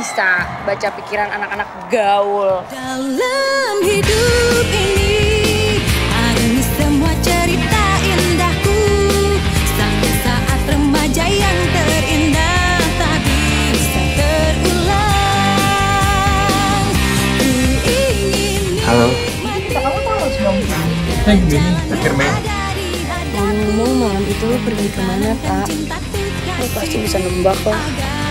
bisa baca pikiran anak-anak gaul. Dalam hidup ini ada semua cerita indahku, sampai saat remaja yang terindah tak bisa terulang. Ku ingin. Halo. Kamu tahu sebelum Gini, akhir Mei. Ngomong-ngomong malam itu lu pergi kemana, Kak? Lu pasti bisa nembak lah.